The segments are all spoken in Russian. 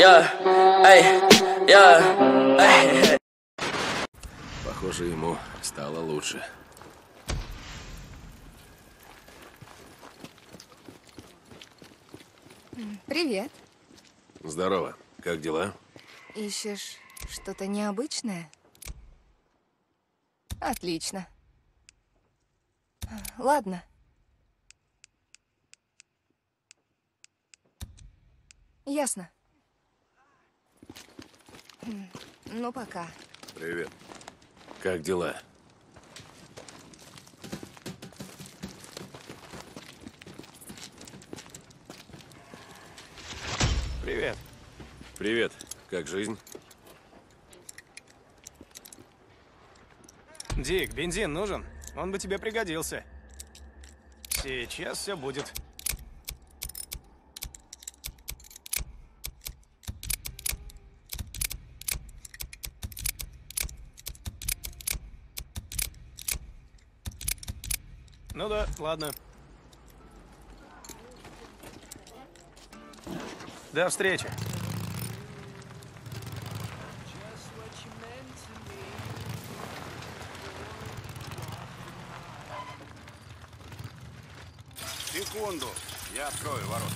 Похоже, ему стало лучше. Привет. Здорово. Как дела? Ищешь что-то необычное? Отлично. Ладно. Ясно. Ну, пока. Привет. Как дела? Привет. Привет. Как жизнь? Дик, бензин нужен? Он бы тебе пригодился. Сейчас все будет. Ну да, ладно. До встречи. Секунду, я открою ворота.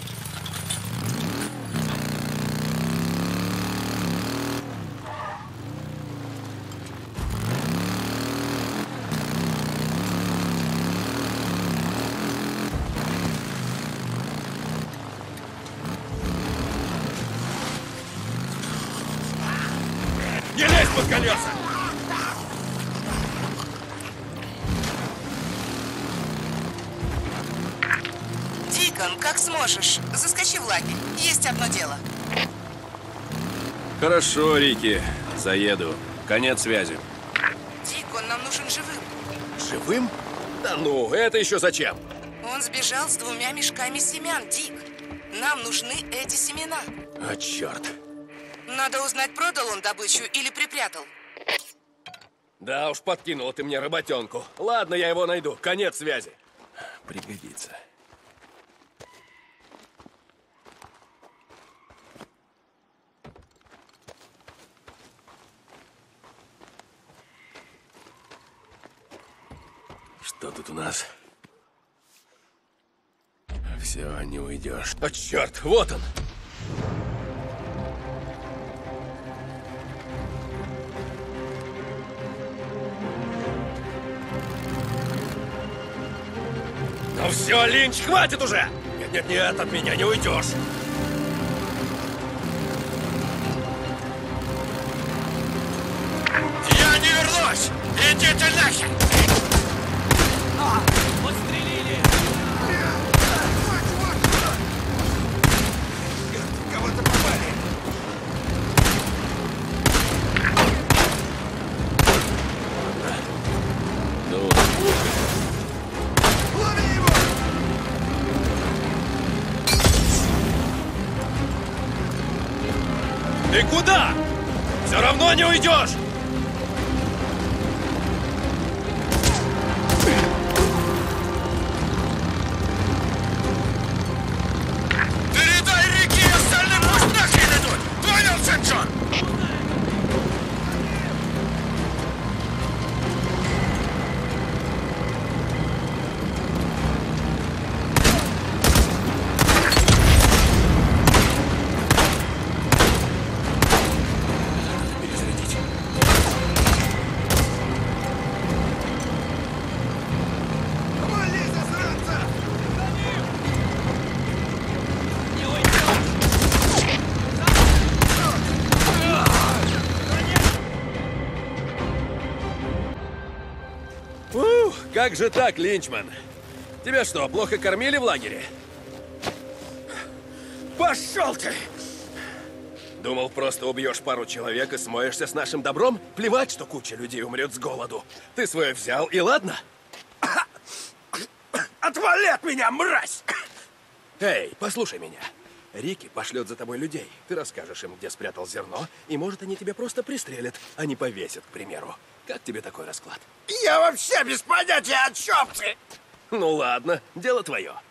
Не лезь под колеса! Дикон, как сможешь, заскочи в лагерь. Есть одно дело. Хорошо, Рики. Заеду. Конец связи. Дикон нам нужен живым. Живым? Да ну, это еще зачем? Он сбежал с 2 мешками семян, Дик. Нам нужны эти семена. А, черт. Надо узнать, продал он добычу или припрятал. Да уж, подкинула ты мне работенку. Ладно, я его найду. Конец связи. Пригодится. Что тут у нас? Все, не уйдешь. О, черт, вот он! Ну все, Линч, хватит уже! Нет, от меня не уйдешь! Я не вернусь! Идите нахер! Подстрелили! Кого-то попали! Ну, Лови его! ты куда? Все равно не уйдешь! Передай Рики и остальным, пусть нахрен идут! Понял, Сенджон? Перезарядить. Вали, засранца! Как же так, Линчман? Тебя что, плохо кормили в лагере? Пошел ты! Думал, просто убьешь пару человек и смоешься с нашим добром? Плевать, что куча людей умрет с голоду. Ты свое взял, и ладно? Отвали от меня, мразь! Эй, послушай меня. Рики пошлет за тобой людей. Ты расскажешь им, где спрятал зерно, и, может, они тебя просто пристрелят, а не повесят, к примеру. Как тебе такой расклад? Я вообще без понятия, о чем ты! Ну ладно, дело твое.